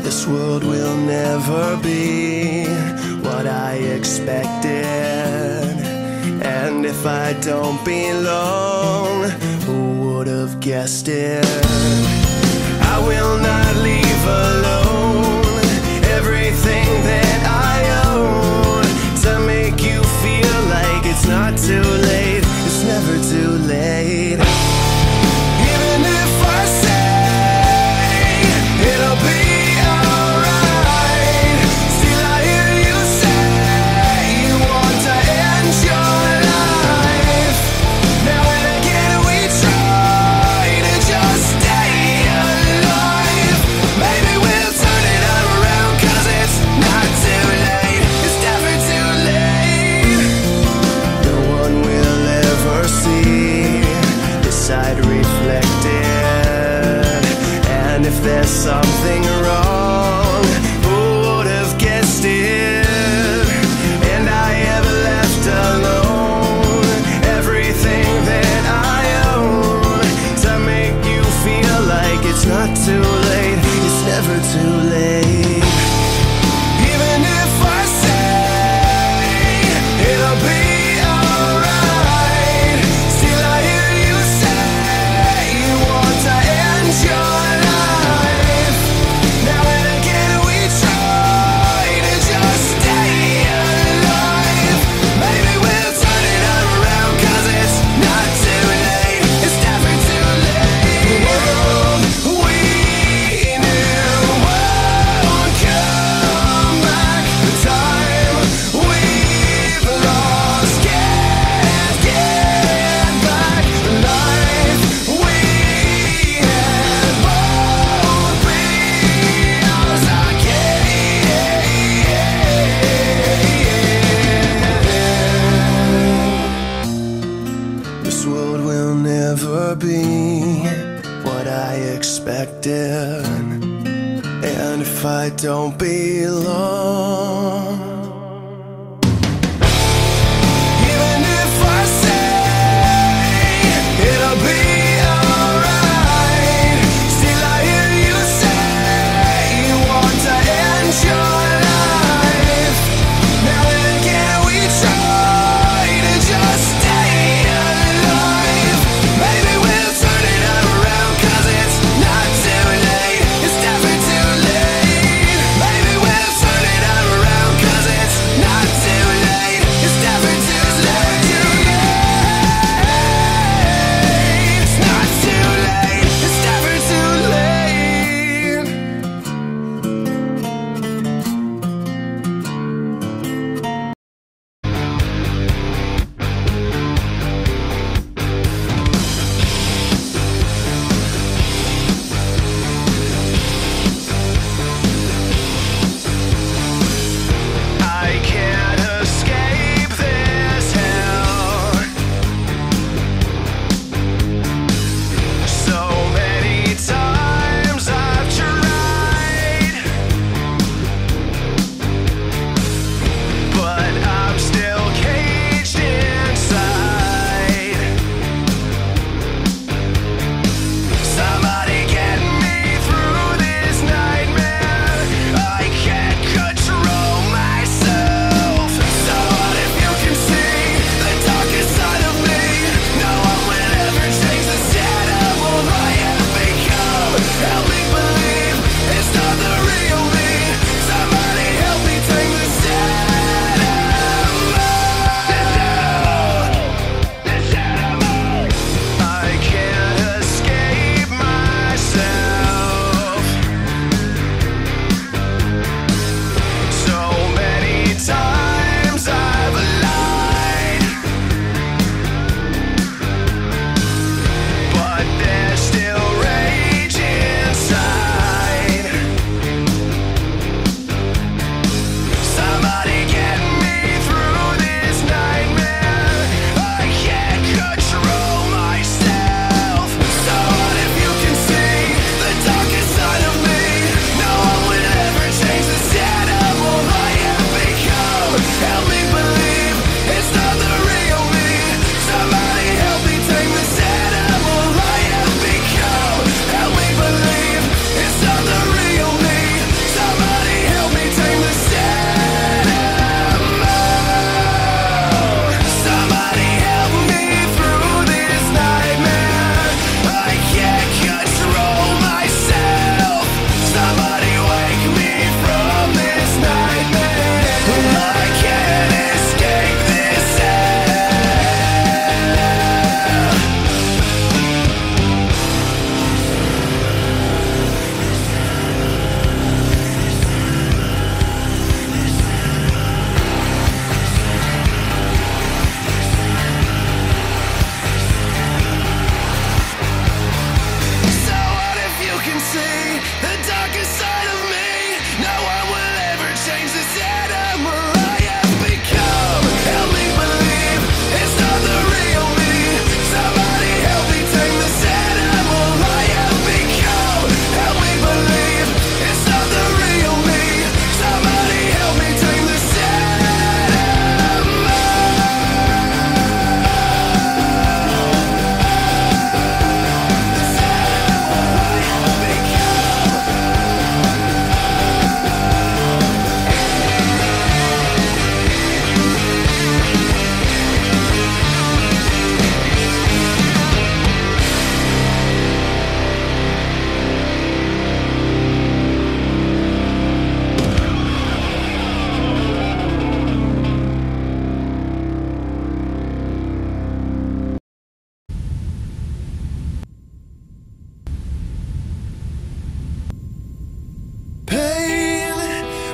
This world will never be what I expected. And if I don't belong, who would have guessed it? I will not leave alone everything that I own to make you feel like it's not too late. It's never too late. Even if I say it'll be alright, still I hear you say you want to end your life. Now and again we try to just stay alive. Maybe we'll turn it around, 'cause it's not too late. It's never too late. No one will ever see this side reflected. And if there's something wrong, who would have guessed it? And I have left alone everything that I own to make you feel like it's not too late. It's never too late. Even if I say it'll be alright, still I hear you say you want to end your life. Now and again we try to just stay alive. Maybe we'll turn it around, 'cause it's not too late. It's never too late. The world we knew won't come back. The time we've lost can't get back. The life we had won't be ours again. This world will never be what I expected. And if I don't belong, even if I say it'll be alright, still I hear you say you want to end your life. Now and again we try to just stay alive. Maybe we'll turn it around, 'cause it's not too late. It's never too late. Maybe we'll turn it around, 'cause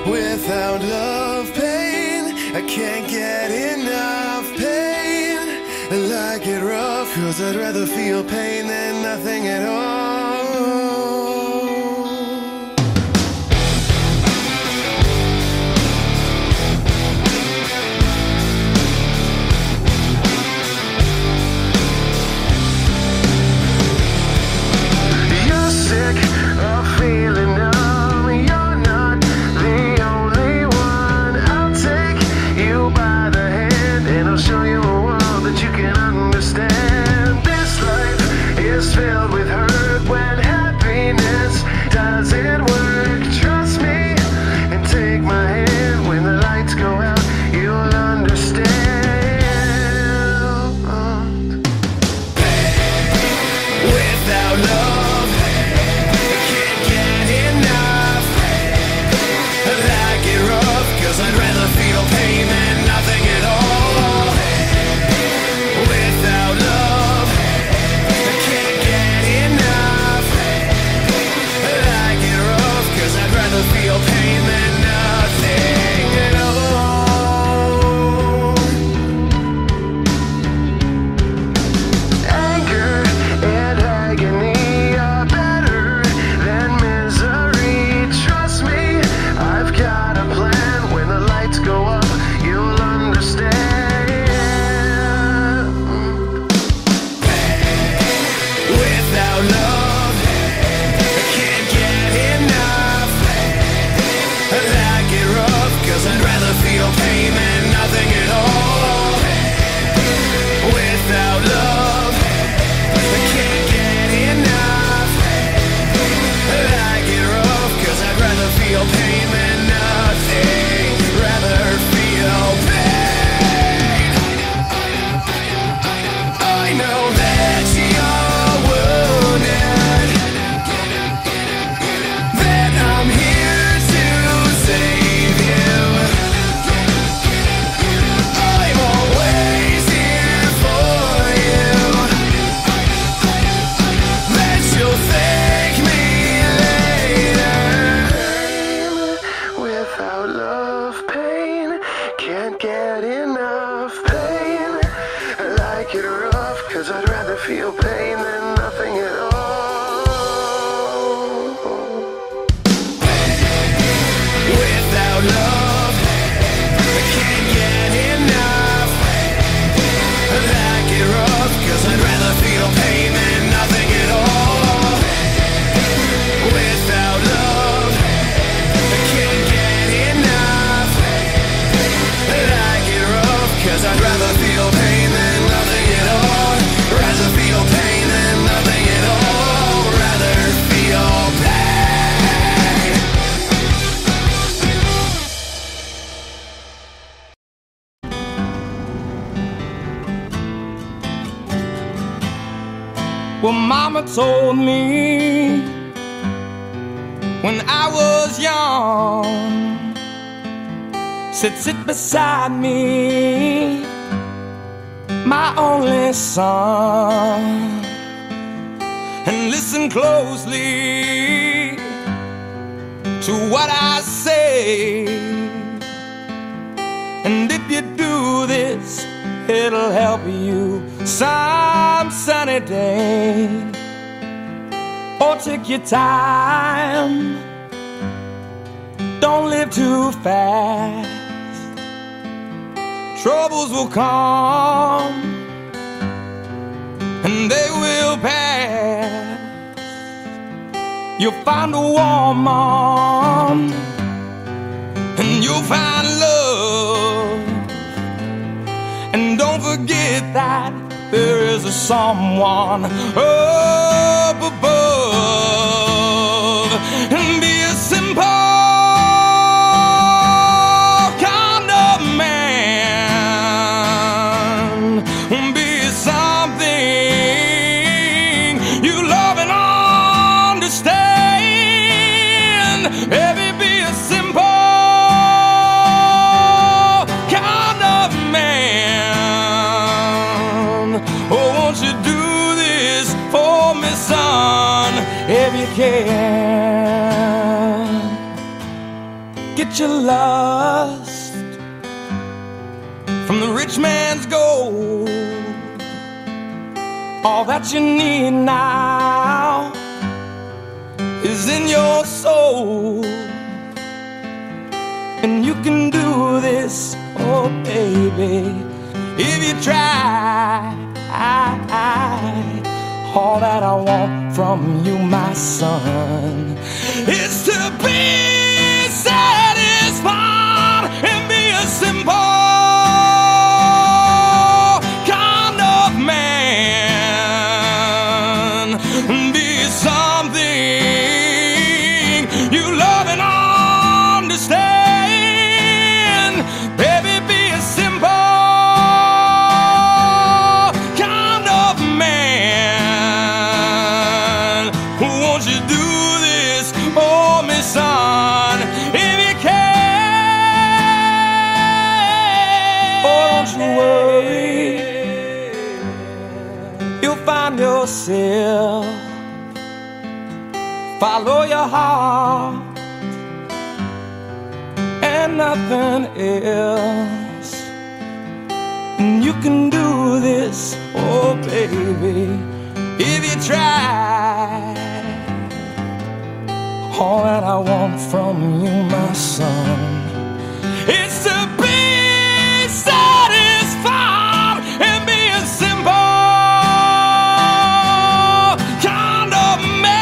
Without love, pain, I can't get enough pain. I like it rough, 'cause I'd rather feel pain than nothing at all. You're sick of feeling numb. You're not the only one. I'll take you by the hand and I'll show you a world that you can understand. This life is filled with hurt when happiness doesn't work. Trust me and take my hand. When the lights go out, you'll understand. Without love, I can't get enough. I like it rough, 'cause I'd rather feel pain than nothing at all. Without love, I can't get enough. I like it rough, 'cause I'd rather feel pain than nothing at all. Anger and agony are better than misery. Trust me, I've got a plan. When the lights go up, you'll understand. Without love, I can't get enough. I like it rough, 'cause I'd rather feel pain than nothing at all. Without love, I can't get enough. I like it rough, 'cause I'd rather feel pain than nothing. Rather feel pain. I know that you're wounded, that I'm here to save you. I'm always here for you. That you'll thank me later. Without love, pain, can't get enough pain. I like it rough, 'cause I'd rather feel pain than nothing at all. Without love, I can't get enough. I like it rough, 'cause I'd rather feel pain than nothing at all. Without love, I can't get enough. I like it rough, 'cause I'd rather feel pain than nothing at all. Rather feel pain than nothing at all. Rather feel pain. Well, Mama told me when I was young, said sit beside me, my only son, and listen closely to what I say. And if you do this, it'll help you some sunny day. Or take your time, don't live too fast. Troubles will come and they will pass. You'll find a woman and you'll find love. And don't forget that there is a someone up above. And be a simple kind of man. Be something you love and understand. Baby, be a simple kind of man. Oh, won't you do this for me? get your lust from the rich man's gold. All that you need now is in your soul. And you can do this, oh baby, if you try. All that I want from you, my son, is to be satisfied and be a simple kind of man. Be something you love and understand. Baby, be a simple kind of man. Won't you do this for me, son, if you can? Oh, don't you worry, you'll find yourself. Follow your heart and nothing else. And you can do this, oh baby, if you try. All that I want from you, my son, is to be satisfied and be a simple kind of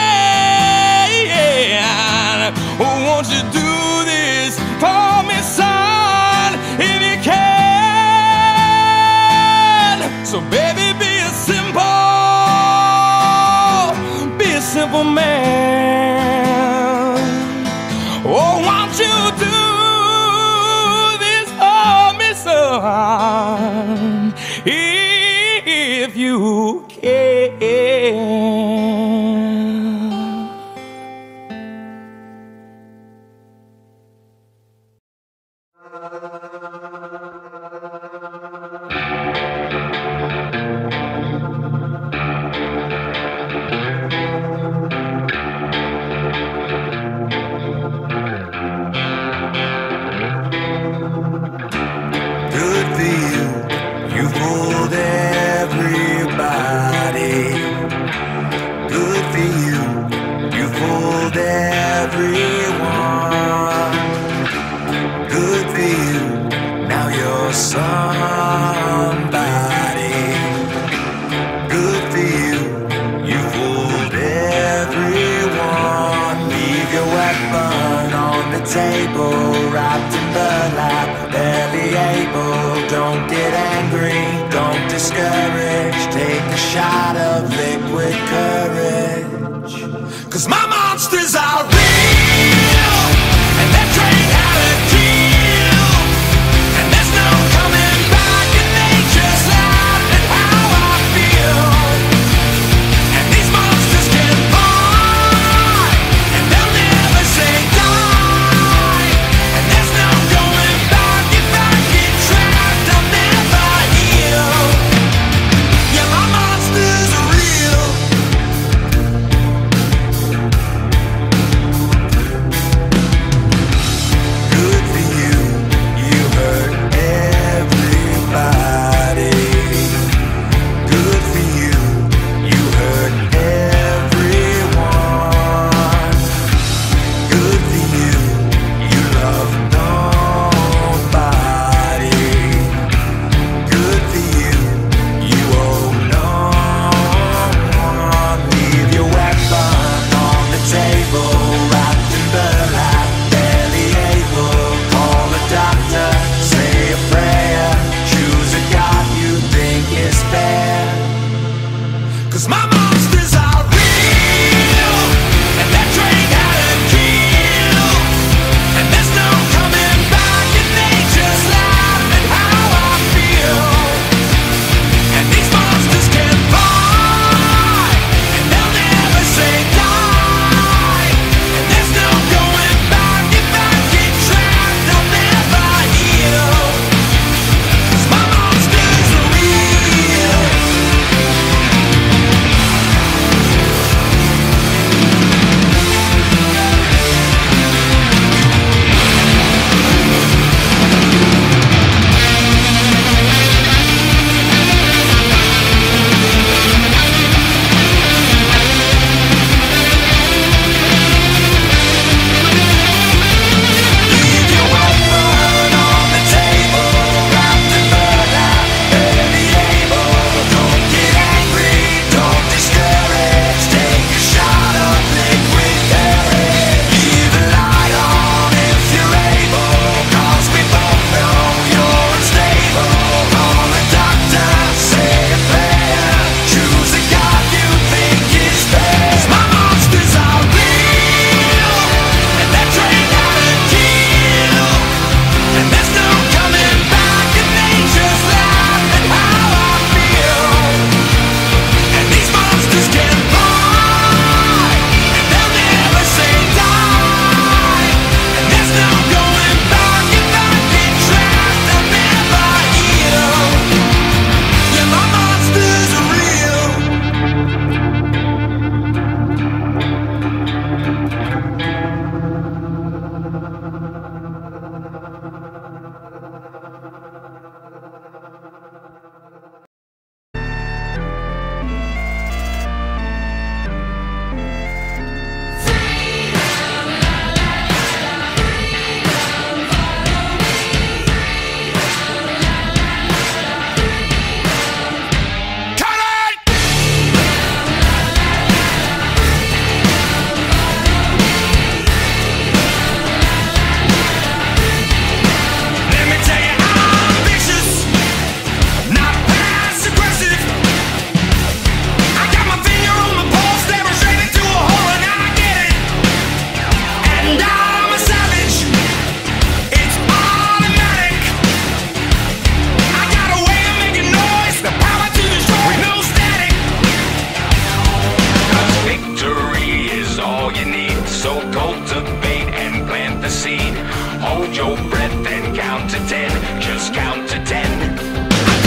man. Won't you do this for me, son, if you can? So baby, be a simple man. Oh, won't you do this for me, son, if you can? Good for you, you fooled everybody. Good for you, you fooled everyone. Good for you, now you're somebody. Good for you, you fooled everyone. Leave your weapon on the table, wrapped in burlap, barely able. Don't get angry, don't discourage. Take a shot of liquid courage. 'Cause my monsters are real, and they're trained how to kill. And there's no coming back, and they just laugh at how I feel. And these monsters can fly, and they'll never say die. And there's no going back. If I get trapped, I'll never heal. Yeah, my monsters are real. Hold your breath and count to 10. Just count to 10.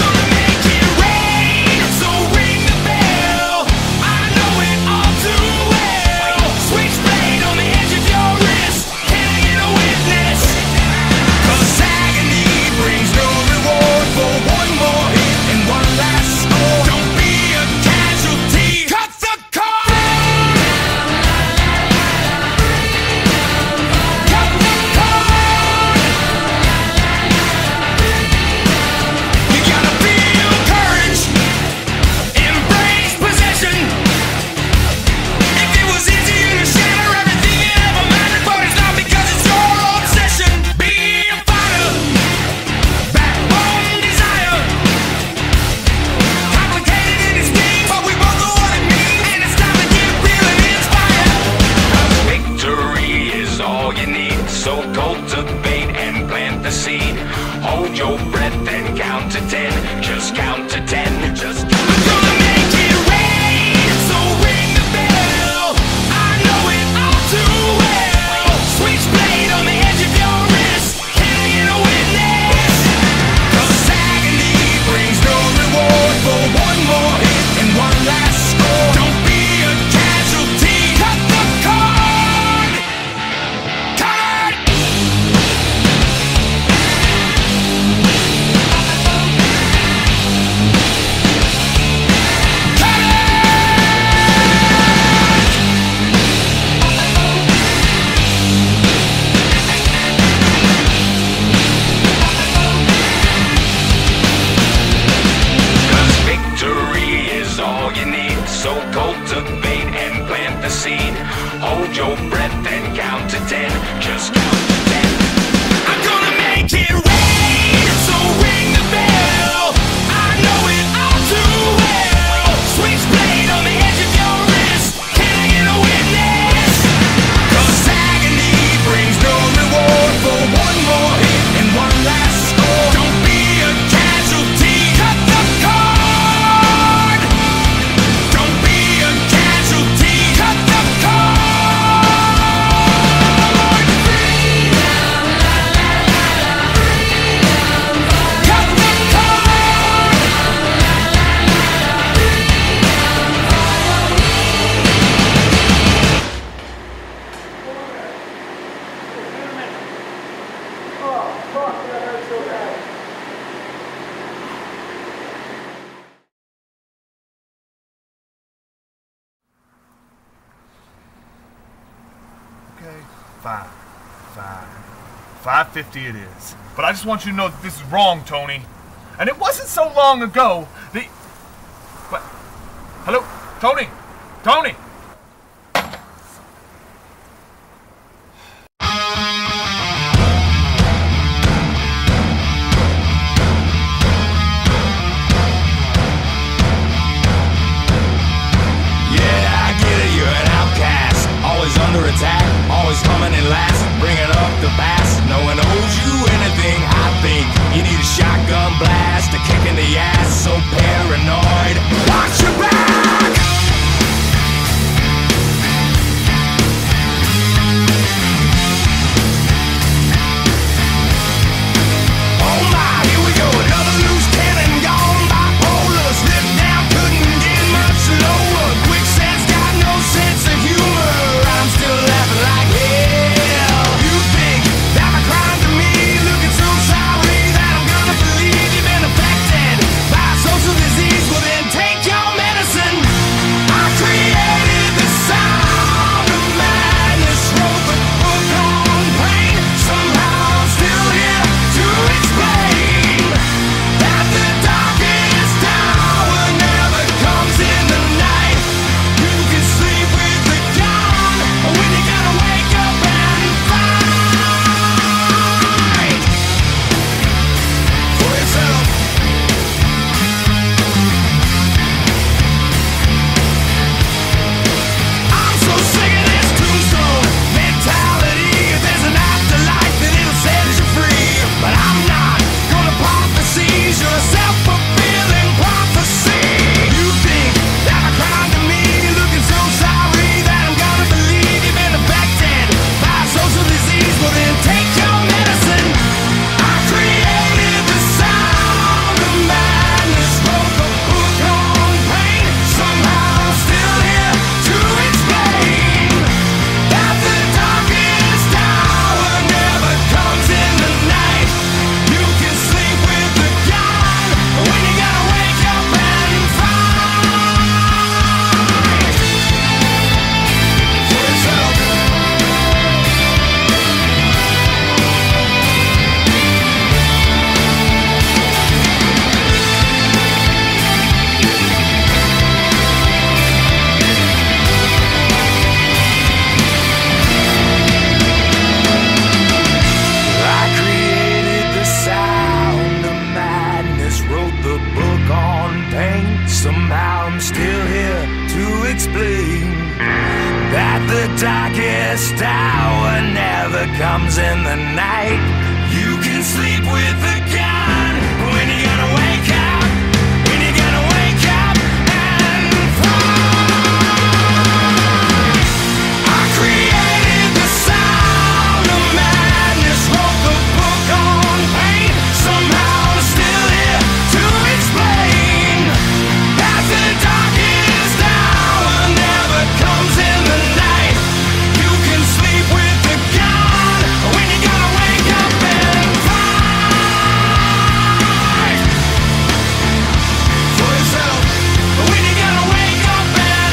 So cultivate and plant the seed. Hold your breath and count to 10. Just count to 10. Just count to 10. I'm gonna make it rain, so ring the bell. I know it all too well. Switchblade on the edge of your wrist. Can I get a witness? 'Cause agony brings no reward for one more hit and one last score. Don't be a casualty. Cut the cord. Cut it. So cultivate and plant the seed. Hold your breath and count to 10. Just count to 10. I'm gonna make it rain, so ring the bell. I know it all too well. Switchblade on the edge of your wrist. Can I get a witness? 'Cause agony brings no reward for one more hit and one last score. Don't be a casualty. Cut the cord. Don't be a casualty. Cut the cord. Freedom, la la la la. Freedom. Cut the cord. La la la la. Freedom. Follow me. Okay, fine. 550 it is. But I just want you to know that this is wrong, Tony. And it wasn't so long ago that... What? Hello? Tony? Tony? Yeah, I get it, you're an outcast. Always under attack, always coming in last. Bringing up the past, no one owes you anything. I think you need a shotgun blast, a kick in the ass. So paranoid, watch your back. comes in the night. You can sleep with the gun when you're gonna wake up, when you're gonna wake up and fight. I created the sound of madness, wrote the book on pain. Somehow I'm still here to explain that the darkest hour never comes in the night. You can sleep with the gun when you're gonna wake up and fight for yourself. When you're gonna wake up and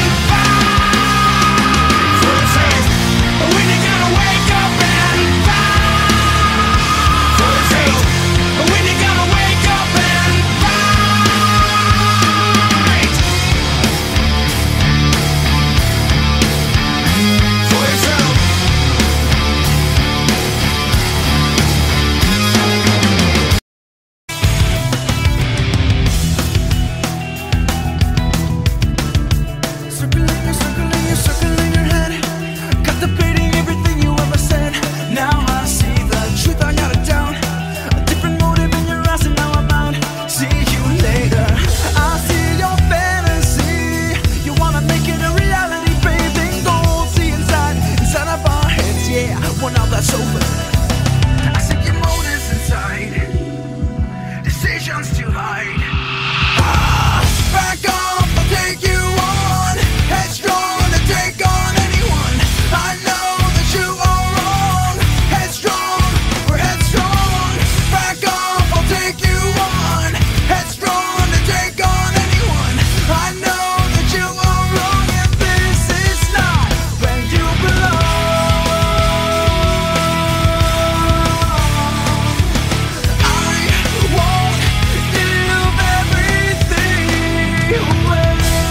fight for yourself. When you're gonna wake up and fight for yourself. When you're gonna wake up and fight for yourself. Circling your head, contemplating everything you ever said. Now I see the truth, I got it down. A different motive in your eyes, and now I'm out. See you later. I see your fantasy. You wanna make it a reality, bathing gold. See inside of our heads, yeah. Well, now that's over. I see your motives inside, decisions to hide. Back off, I'll take you on. Headstrong to take on anyone. I know that you are wrong. Headstrong, we're headstrong. Back off, I'll take you on. Headstrong to take on anyone. I know that you are wrong, and this is not where you belong. I won't give everything away.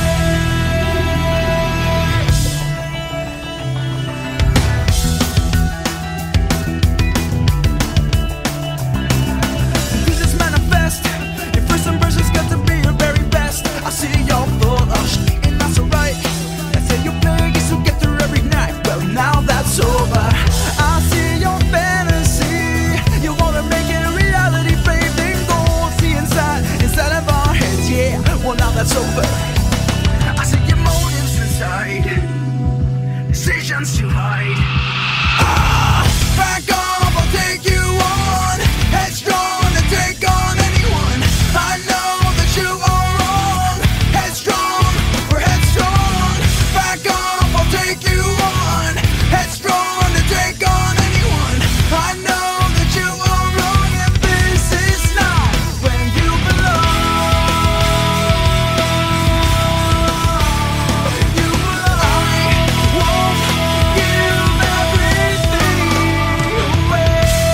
Pieces manifest. Your first impression's got to be your very best. I see you're full of shit, and that's alright. I say you beg so get through every night. Well, now that's over. I see your fantasy. You wanna make it a reality, baby. Gold. See inside of our heads, yeah. Well, now that's over. I see your motives inside, decisions to hide. Back off, I'll take you on. Headstrong to take on anyone. I know that you are wrong. Headstrong, we're headstrong. Back off, I'll take you on. Headstrong to take on anyone. I know that you are wrong, and this is not where you belong. You belong. I won't give everything away.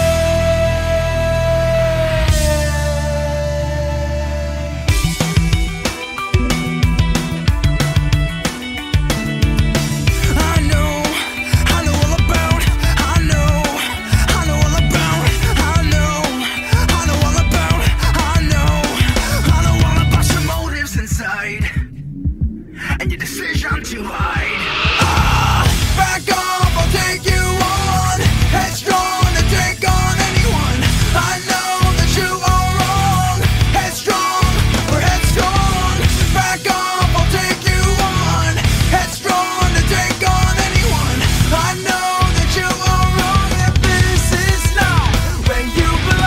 I know all about. I know all about. I know all about. I know all about your motives inside and your decision to hide. Back off, I'll take you on. Headstrong to take on anyone. I know that you are wrong. Headstrong, we're headstrong. Back off, I'll take you on. Headstrong to take on anyone. I know that you are wrong, and this is not where you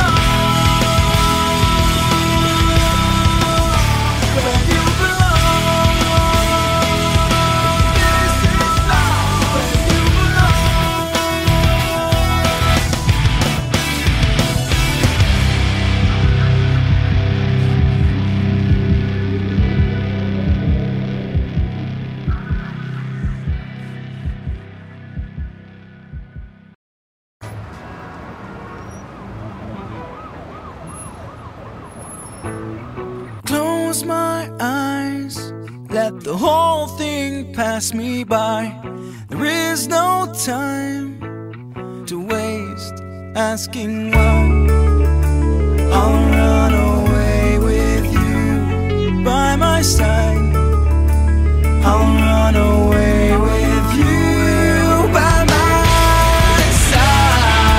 belong. Where you belong. This is not where you Close my eyes, let the whole thing pass me by. There is no time to waste asking why. I'll run away with you by my side. I'll run away with you by my side.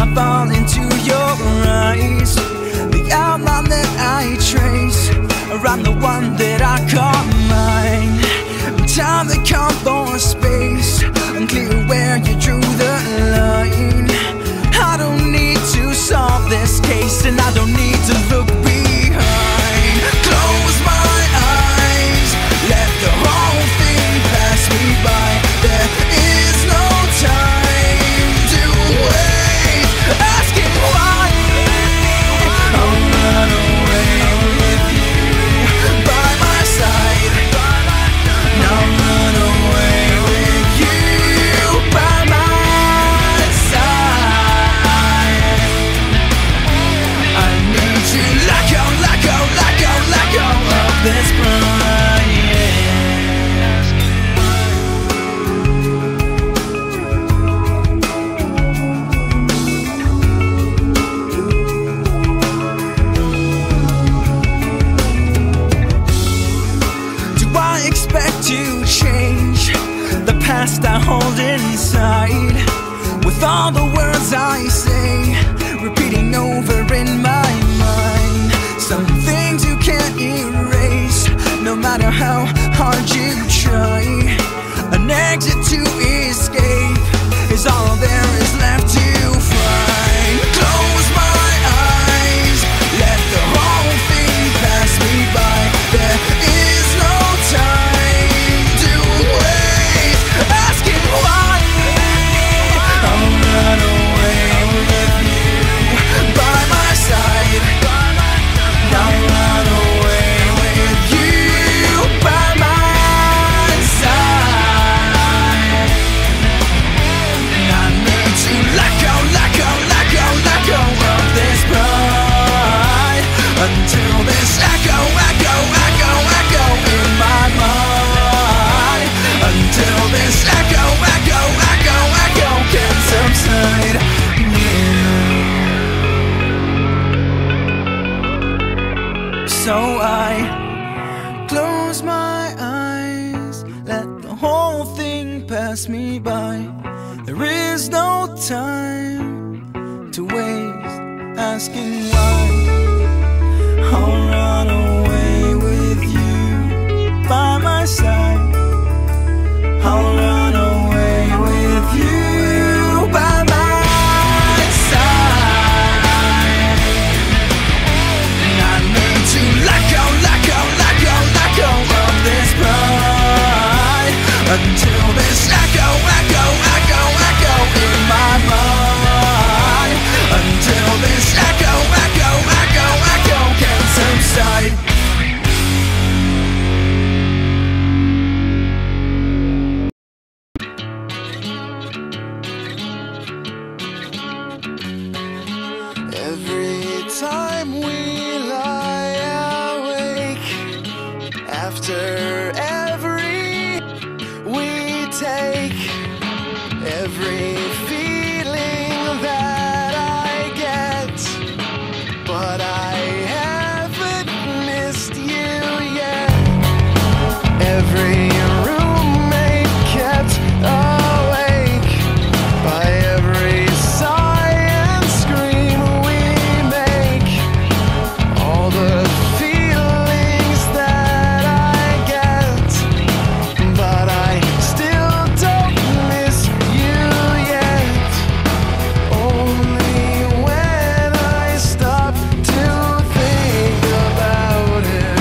I fall into your eyes. The outline that I trace around the one that I call mine. Time to come for space, unclear where you drew the line. I don't need to solve this case, and I don't need to look behind. Close my eyes, let the whole thing pass me by. There is no time to wait, asking why. I'll run away with you by my side. I'll run away with you by my side. I need to let go, let go, let go, let go of this pride. Do I expect to change the past I hold inside? With all the words I say repeating over in my mind. Some things you can't erase, no matter how hard you try. An exit to escape is all there is left to find. Close my eyes, let the whole thing pass me by. There is no time to wait, asking why. I'll run away with you by my side. I'll run away with you by my side. I need to let go, let go, let go, let go of this pride, until this echo, echo, echo, echo in my mind. Until this echo, echo, echo, echo can subside. So I close my eyes, let the whole thing pass me by. There is no time to waste asking why. I'll run away with you by my side. I'll run away with you by my side. I need to let go, let go, let go, let go of this pride, until this echo, echo, echo, echo in my mind. Until this echo, echo, echo, echo can subside. Every time we lie awake, after every we take, every feeling that I get, but I haven't missed you yet. Every roommate kept awake by every sigh and scream we make. All the feelings that I get, but I still don't miss you yet. Only when I stop to think about it.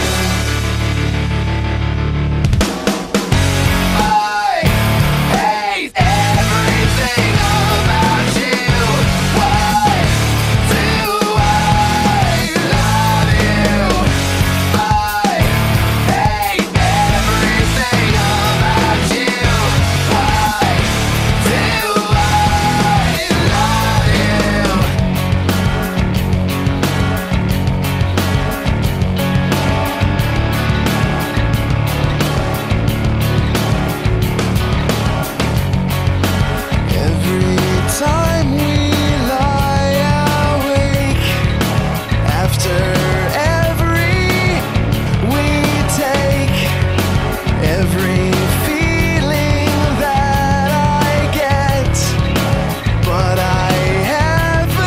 I hate everything about you. Why do I love you? I hate everything about you. Why do I love you? Every time we lie awake, after every we take, every feeling that I get, but I haven't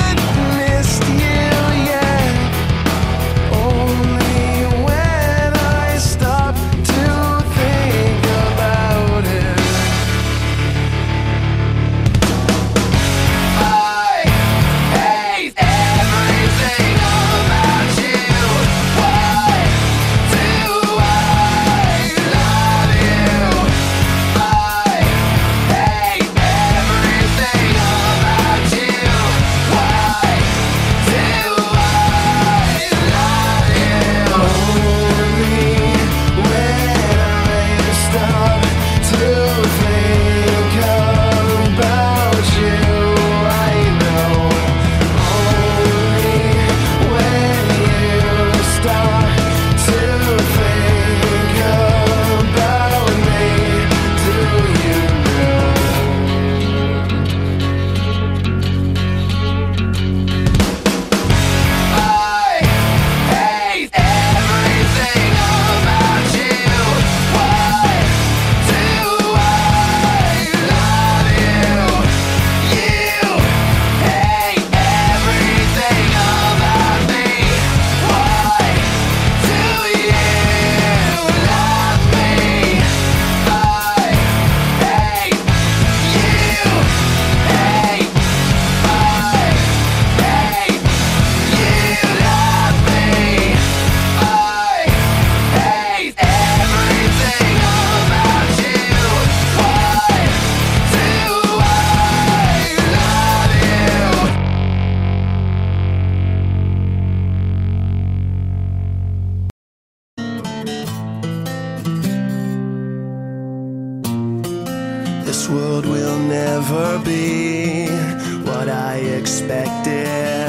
This world will never be what I expected.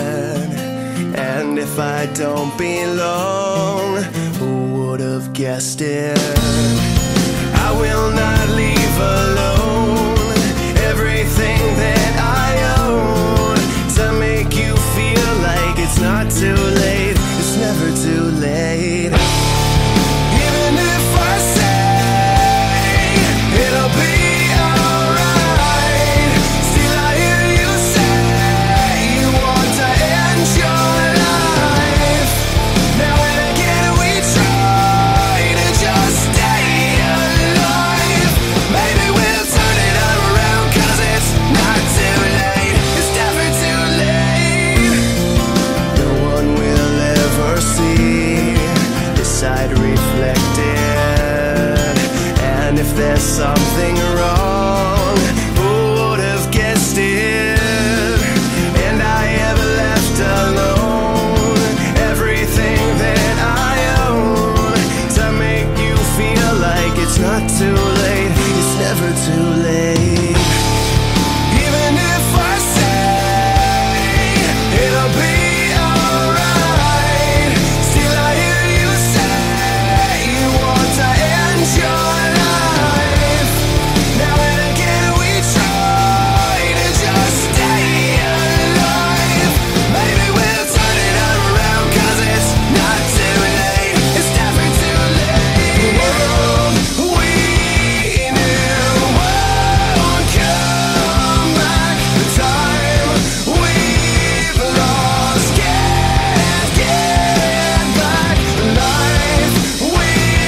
And if I don't belong, who would have guessed it? I will not leave alone everything that I own to make you feel like it's not too late. It's never too late. Even if I say it'll be alright, still I hear you say you want to end your life. Now and again we try to just stay alive. Maybe we'll turn it around, 'cause it's not too late. It's never too late. No one will ever see this side reflected. And if there's something wrong, who would have guessed it? And I have left alone everything that I own to make you feel like it's not too late. It's never too late. Even if I say it'll be alright, still I hear you say you want to end your life. Now and again we try to just stay alive. Maybe we'll turn it around, 'cause it's not too late. It's never too late. The world we knew won't come back. The time we've lost can't get back. The life we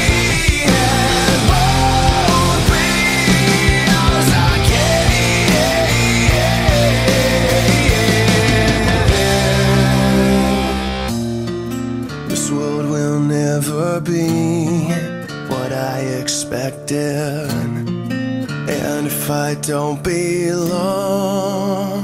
had won't be ours again. This world will never be what I expected. And if I don't belong,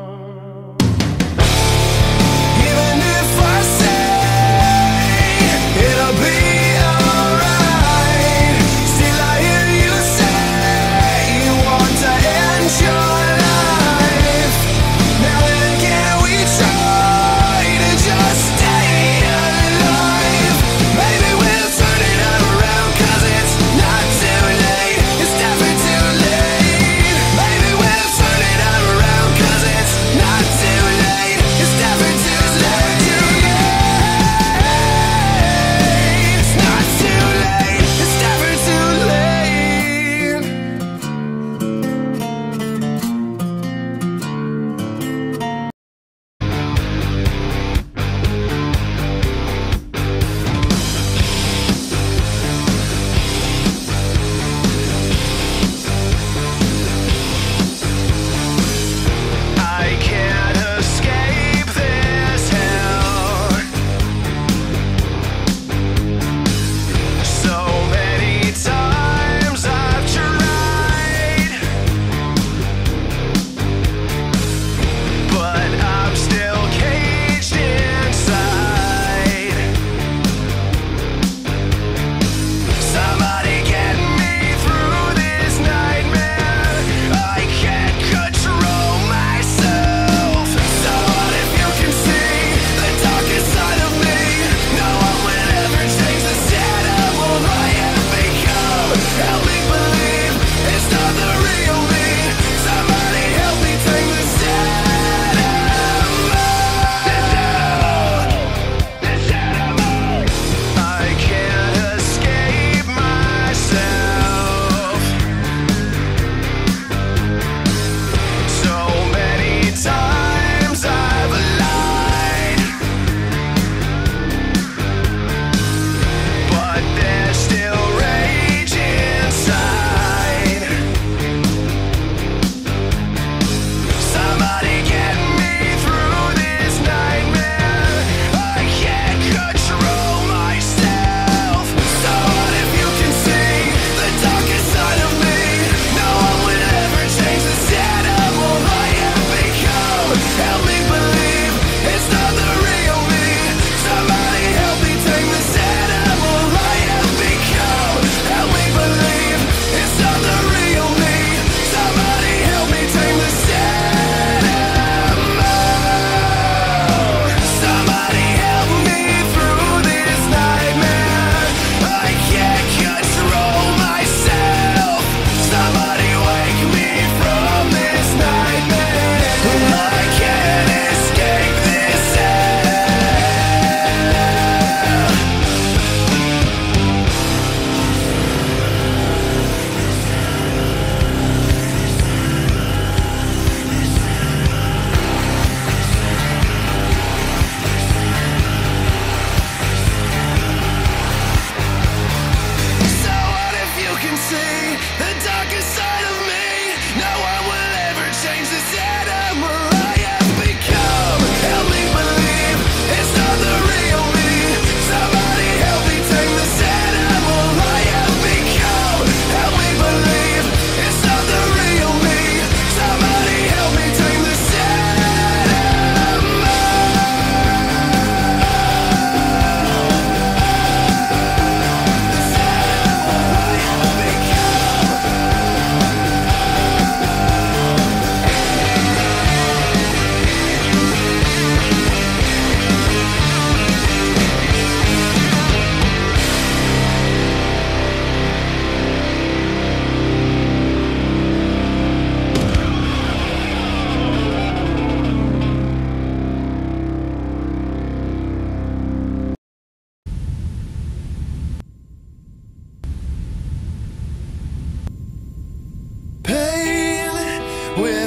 even if I say it'll be alright, still I hear you say you want to end your life. Now and again we try to just stay alive. Maybe we'll turn it around, 'cause it's not too late. It's never too late. Maybe we'll turn it around, 'cause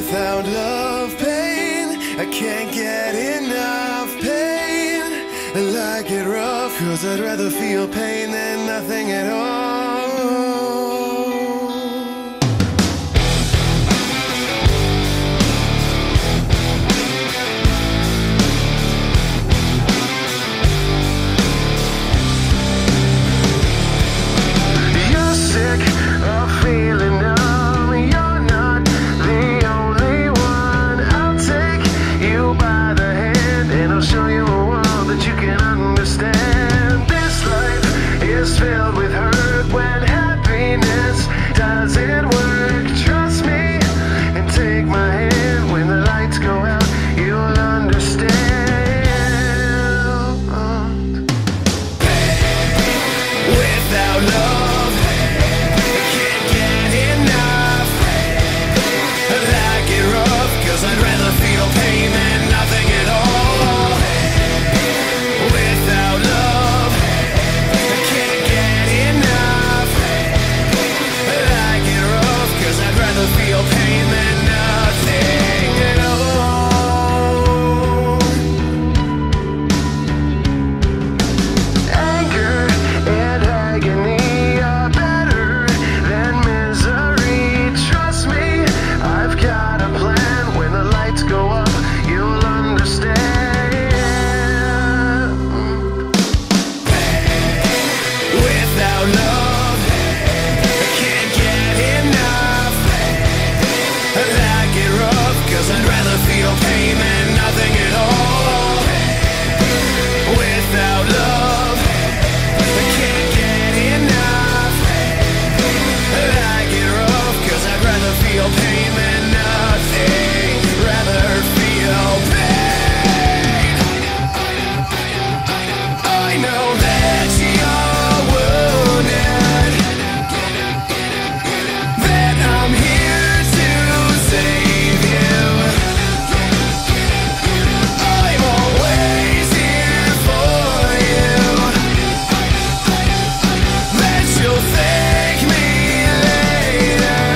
Without love, pain, I can't get enough pain. I like it rough, 'cause I'd rather feel pain than nothing at all. You're sick of feeling numb. You're not the only one. I'll take you by the hand and I'll show you a world that you can understand. This life is filled with hurt when happiness doesn't work. Trust me and take my hand. When the lights go out, you'll understand. Without love, I can't get enough. I like it rough, 'cause I'd rather feel pain than nothing at all. Without love, I can't get enough. I like it rough, 'cause I'd rather feel pain than nothing at all. Anger and agony are better than misery. Trust me, I've got a plan. When the lights go up, you'll understand. Without love, I can't get enough. I like it rough, 'cause I'd rather feel pain than nothing at all. Without love, I can't get enough. I like it rough, 'cause I'd rather feel pain than nothing. Rather feel pain. I know that you're wounded, that I'm here to save you. I'm always here for you. That you'll thank me later.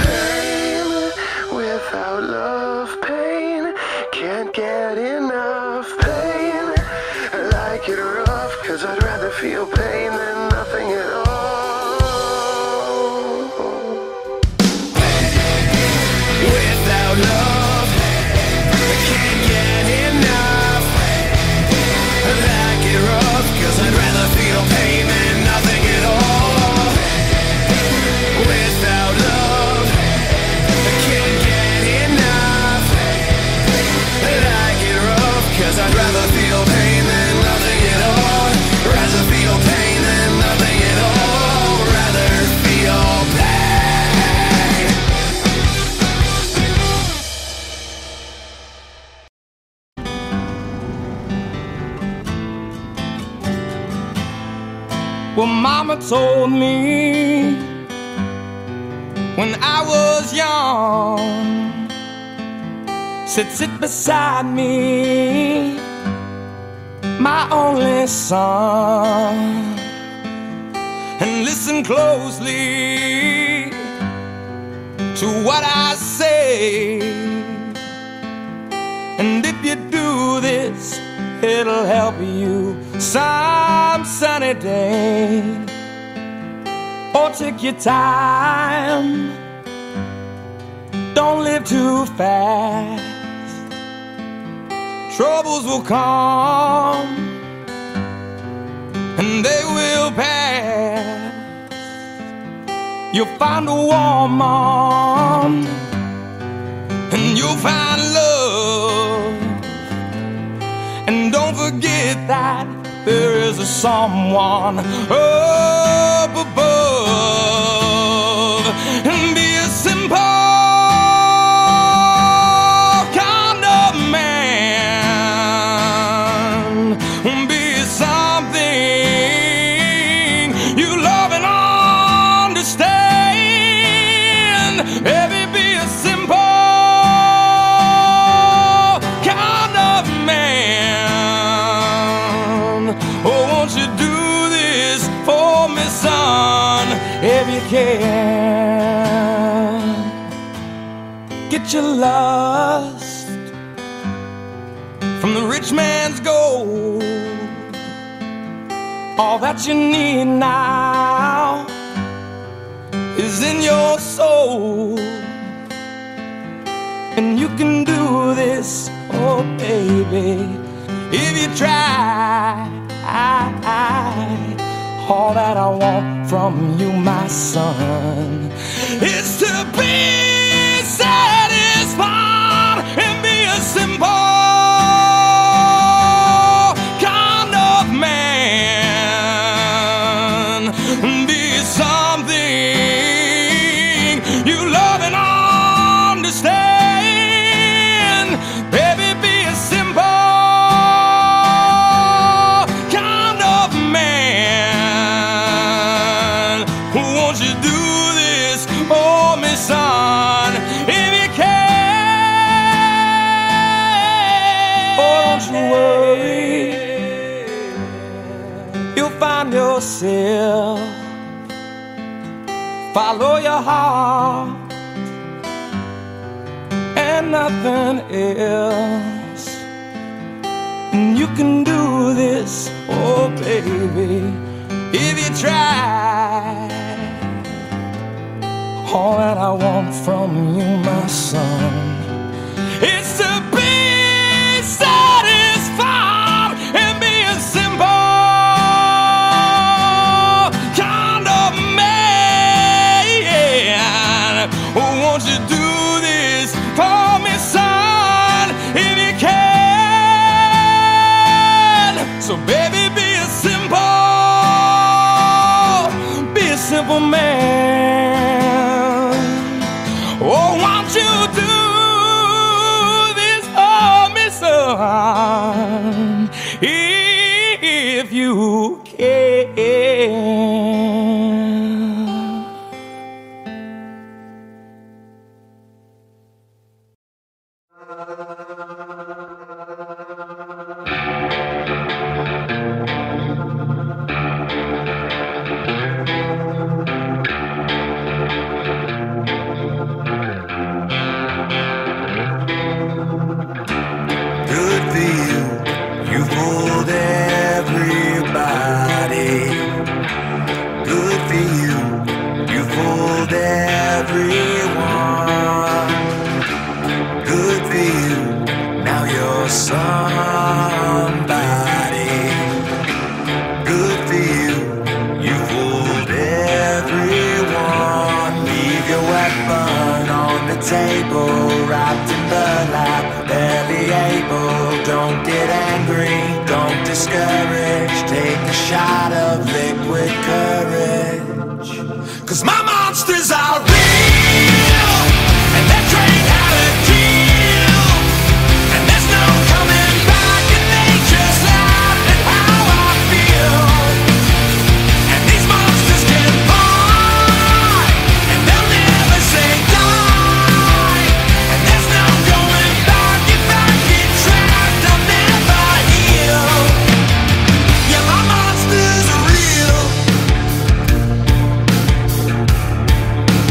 Without love, pain, can't get enough pain. I like it rough, 'cause I'd rather feel pain than nothing at all. Without love, I can't get enough. I like it rough, 'cause I'd rather feel pain than nothing at all. Without love, I can't get enough. I like it rough, 'cause I'd rather feel pain than nothing at all. Rather feel pain than nothing at all. Rather feel pain. Well, Mama told me when I was young, said sit beside me, my only son, and listen closely to what I say. And if you do this, it'll help you some sunny day. Or take your time, don't live too fast. Troubles will come and they will pass. You'll find a woman and you'll find love. And don't forget that there is a someone up above. And be a simple kind of man. Be something you love and understand. Baby, be a simple kind of man. Oh, won't you do this for me, son, if you can? Get get your lust from the rich man's gold. All that you need now is in your soul. And you can do this, oh baby, if you try. All that I want from you, my son, is to be satisfied and be a simple kind of man. Be something you love and understand. Baby, be a simple kind of man. Won't you do this for me, son, if you can? Oh, don't you worry, you'll find yourself. Follow your heart and nothing else. And you can do this, oh baby, if you try. All that I want from you, my son, is to be satisfied and be a simple kind of man. Won't you do this for me, son, if you can? So baby, be a simple man. Oh, won't you do this for me, son, if you can? Good for you, you fooled everybody. Good for you, you fooled everyone. Good for you, now you're somebody. Good for you, you fooled everyone. Leave your weapon on the table, wrapped in burlap, barely able. Don't get angry, don't discourage. Take a shot of liquid courage. 'Cause my monsters are real, and they're trained how to kill. And there's no coming back, and they just laugh at how I feel. And these monsters can fly, and they'll never say die. And there's no going back. If I get trapped, I'll never heal. Yeah, my monsters are real.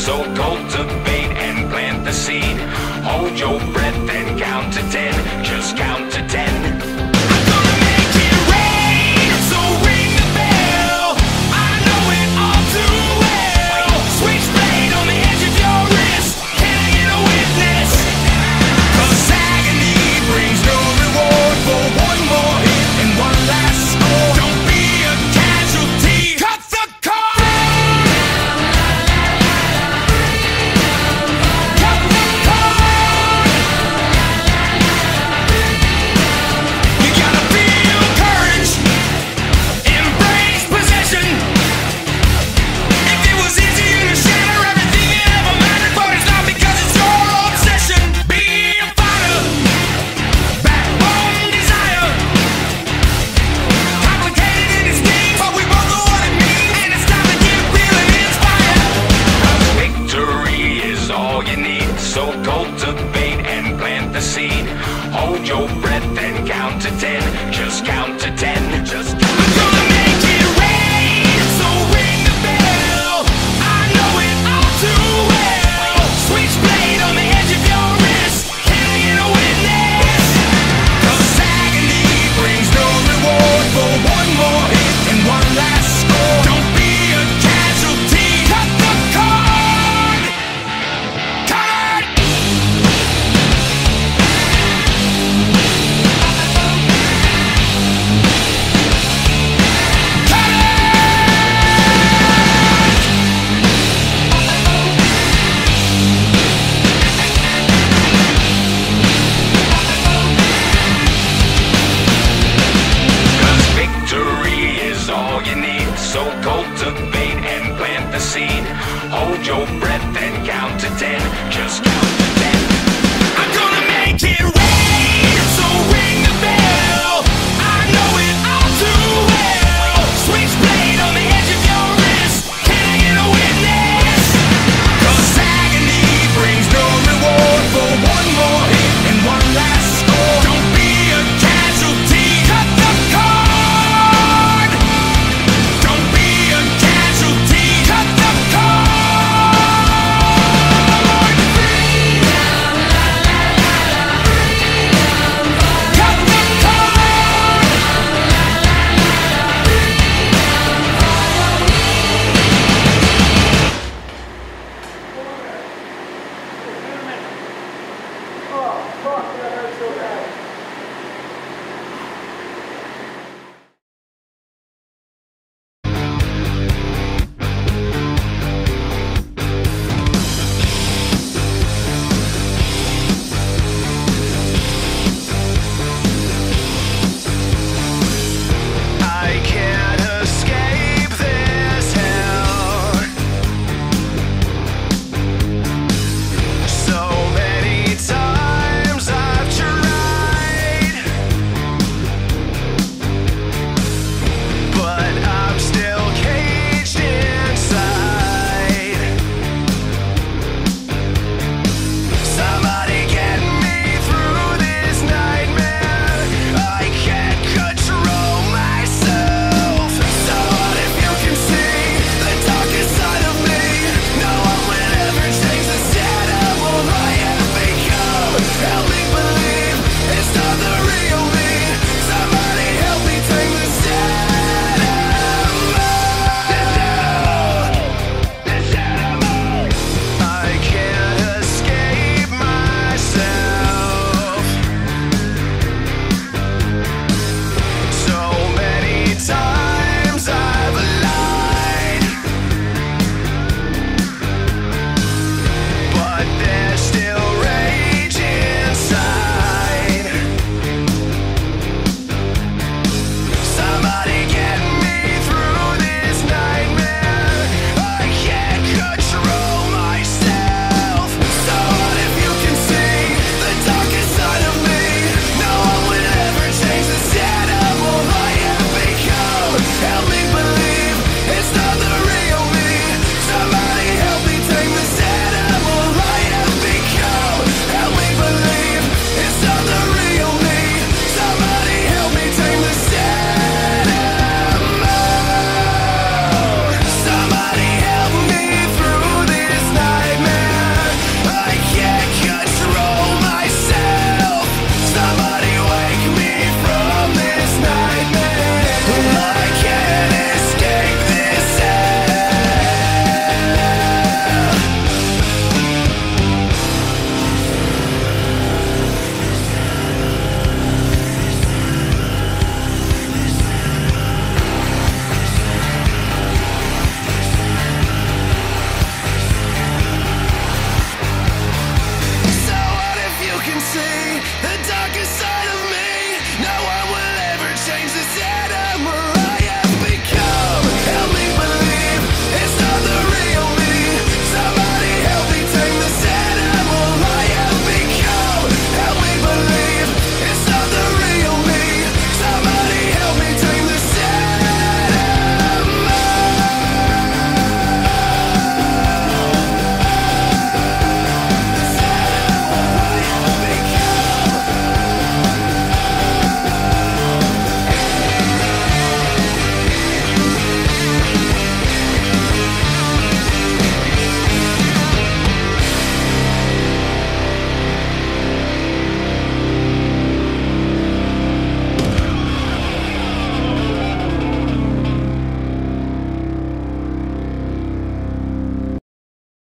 so cultivate and plant the seed. Hold your breath and count to 10. Just count to 10. I'm gonna make it rain, so ring the bell. I know it all too well. Switchblade on the edge of your wrist. Can I get a witness? 'Cause agony brings no reward for one more hit and one last score. Don't be a casualty. Cut the cord. Cut the cord. You gotta feel courage. Embrace possession. If it was easier to shatter everything you ever mattered, but it's not because it's your obsession. Be a fighter. Backbone desire. Complicated in its name, but we both know what it means. And it's time to get real and inspired. 'Cause victory is all you need. So cultivate and plant the seed. Hold your breath and count to 10. Just count to 10. Just count. I'm gonna make it rain, so ring the bell. I know it all too well. Switchblade on the edge of your wrist. Can I get a witness? 'Cause agony brings no reward for one more hit and one last score. Don't be a casualty. Cut the cord. Cut it. Cut it. Cause victory is all you need. So cultivate and plant the seed. Hold your breath and count to 10. Just count